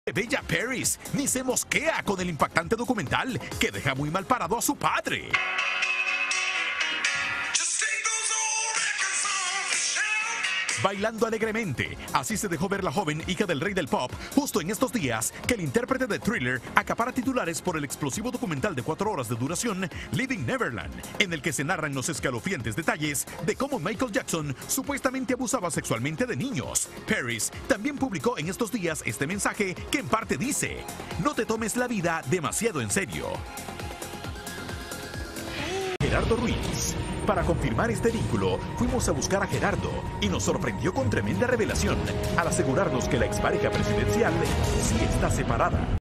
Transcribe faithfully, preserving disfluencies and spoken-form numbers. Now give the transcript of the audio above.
Bella Paris ni se mosquea con el impactante documental que deja muy mal parado a su padre. Bailando alegremente, así se dejó ver la joven hija del rey del pop justo en estos días que el intérprete de Thriller acapara titulares por el explosivo documental de cuatro horas de duración Living Neverland, en el que se narran los escalofriantes detalles de cómo Michael Jackson supuestamente abusaba sexualmente de niños. Paris también publicó en estos días este mensaje que en parte dice: no te tomes la vida demasiado en serio. Gerardo Ruiz. Para confirmar este vínculo, fuimos a buscar a Gerardo y nos sorprendió con tremenda revelación al asegurarnos que la expareja presidencial sí está separada.